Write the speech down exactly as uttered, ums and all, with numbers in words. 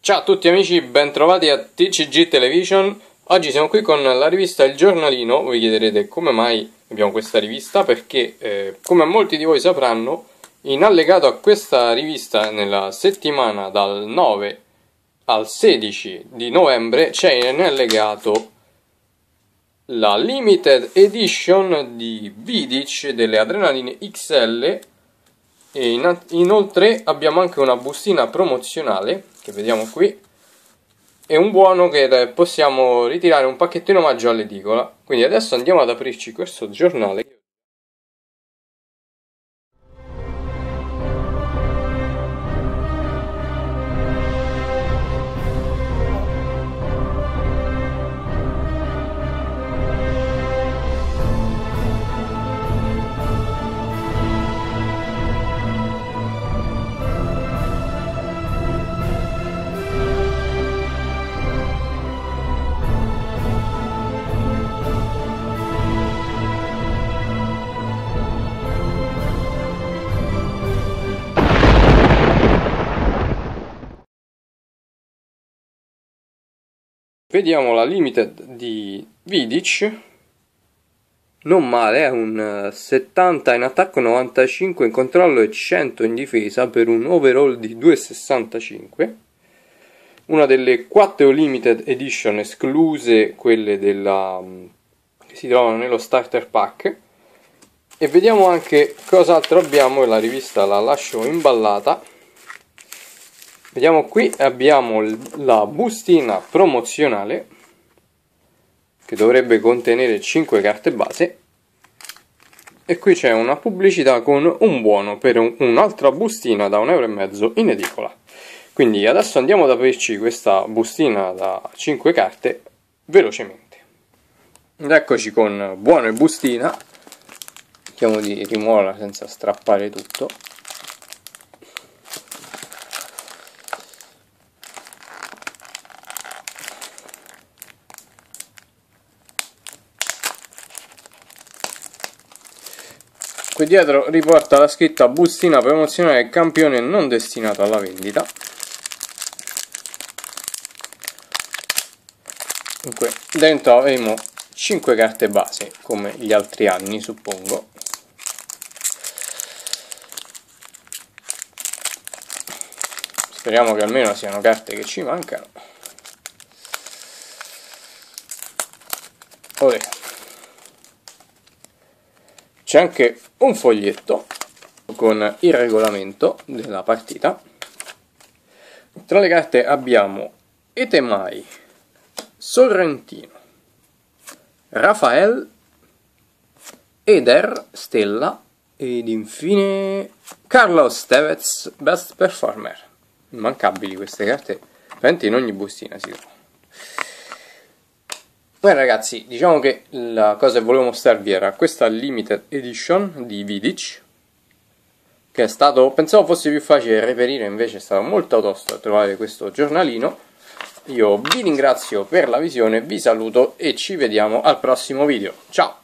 Ciao a tutti amici, bentrovati a T C G Television. Oggi siamo qui con la rivista Il Giornalino. Voi chiederete come mai abbiamo questa rivista, perché eh, come molti di voi sapranno, in allegato a questa rivista nella settimana dal nove al sedici di novembre c'è in allegato la limited edition di Vidic delle Adrenaline X L. E in, inoltre abbiamo anche una bustina promozionale che vediamo qui e un buono che possiamo ritirare, un pacchetto in omaggio all'edicola. Quindi adesso andiamo ad aprirci questo giornale. Vediamo la limited di Vidic, non male, è un settanta in attacco, novantacinque in controllo e cento in difesa per un overall di due virgola sessantacinque. Una delle quattro limited edition escluse quelle della, che si trovano nello starter pack. E vediamo anche cos'altro abbiamo, la rivista la lascio imballata. Vediamo qui, abbiamo la bustina promozionale che dovrebbe contenere cinque carte base e qui c'è una pubblicità con un buono per un'altra bustina da un euro e mezzo in edicola. Quindi adesso andiamo ad aprirci questa bustina da cinque carte velocemente. Ed eccoci con buono e bustina. Cerchiamo di rimuoverla senza strappare tutto. Qui dietro riporta la scritta bustina promozionale campione non destinato alla vendita. Dunque dentro avremo cinque carte base come gli altri anni, suppongo. Speriamo che almeno siano carte che ci mancano. Olè. C'è anche un foglietto con il regolamento della partita. Tra le carte abbiamo Etemai, Sorrentino, Rafael, Eder, Stella ed infine Carlos Tevez, Best Performer. Immancabili queste carte, veramente in ogni bustina si trova. Beh ragazzi, diciamo che la cosa che volevo mostrarvi era questa limited edition di Vidic, che è stato, pensavo fosse più facile reperire, invece è stato molto tosto trovare questo giornalino. Io vi ringrazio per la visione, vi saluto e ci vediamo al prossimo video. Ciao!